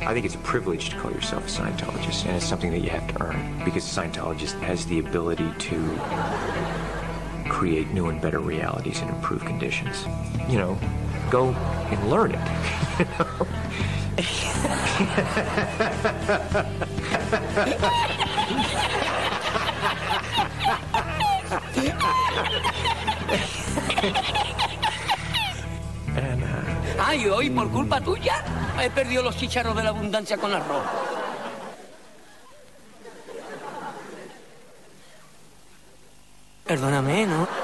I think it's a privilege to call yourself a Scientologist, and it's something that you have to earn, because a Scientologist has the ability to create new and better realities and improve conditions. You know, go and learn it. You know? Ay, hoy por culpa tuya he perdido los chícharos de la abundancia con arroz. Perdóname, ¿no?